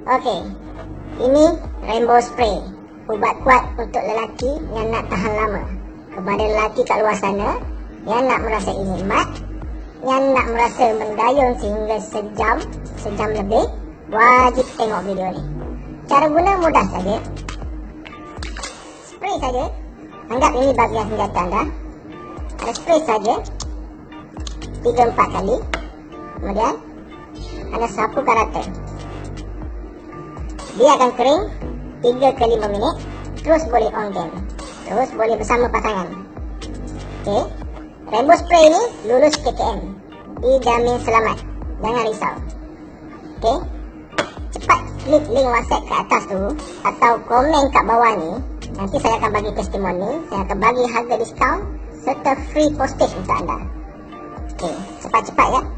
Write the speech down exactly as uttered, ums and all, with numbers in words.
Okey, ini rainbow spray, ubat kuat untuk lelaki yang nak tahan lama. Kepada lelaki kat luar sana yang nak merasai nikmat, yang nak merasa mendayung sehingga sejam, sejam lebih, wajib tengok video ni. Cara guna mudah saja. Spray saja. Anggap ini bahagian senjata anda. Ada spray saja tiga empat kali. Kemudian anda sapukan rata. Dia akan kering tiga ke lima minit. Terus boleh on game. Terus boleh bersama pasangan. Okey. Rainbow spray ni lulus K K M. Dijamin selamat. Jangan risau. Okey. Cepat klik link WhatsApp kat atas tu atau komen kat bawah ni. Nanti saya akan bagi testimoni. Saya akan bagi harga diskaun serta free postage untuk anda. Okey, cepat-cepat ya.